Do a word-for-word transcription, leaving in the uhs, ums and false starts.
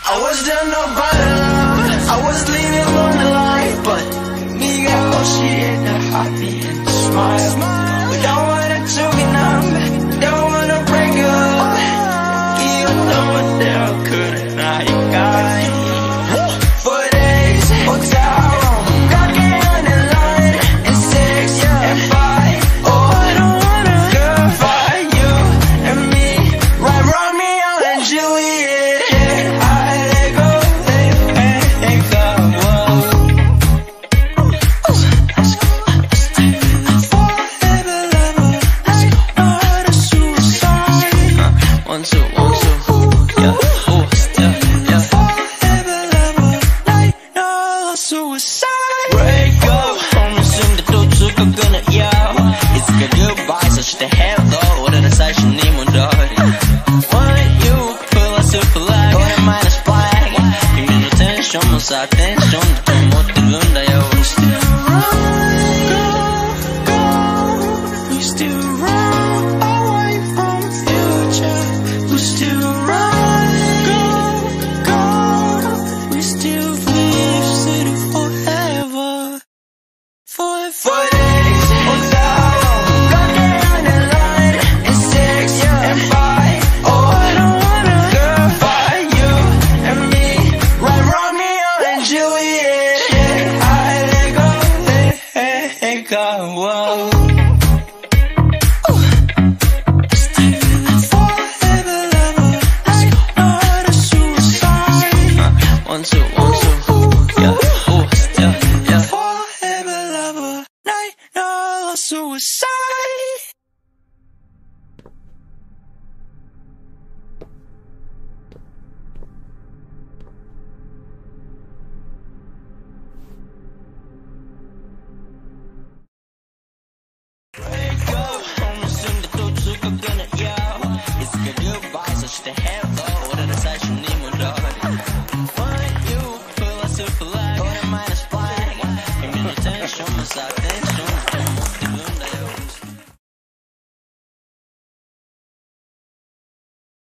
I was down no bottom, I was leaning on the line, but 네가 없이 날 happy and smile. We don't wanna choke it now, don't wanna break up. 이었던 멋대로 그래 나이까. For days, hotel room, 가게 하는 line, and six and five. Oh, I don't wanna girl fight you and me, like Romeo and Juliet. Yeah, I let go, let go. Let's go, let's take it forever, lover. Let's go, not a suicide. Uh, one, two, one, two, yeah, ooh, still, yeah. Forever, lover, like no suicide. Break up, promising that 또 죽을 거는 yo. It's a goodbye, so should the hell go. 오늘은 사실 네 문제. When you pull a super lag, 오랜만에 flag. Give me no tension, no side tension. 좀 못 들은다, yo. We still run, go, go. We still run away from future. We still run, go, go. We still live, city forever. For, for days, hotel, 가게 하는 line, and six and five. Oh, I don't wanna girl fight you and me, like Romeo and Juliet. Yeah, I let go, let go. Whoa. Let's take it forever, lover. Let's go, not a suicide. Uh, one, two, one, two, yeah, ooh, still, yeah. Forever, lover, night, no suicide.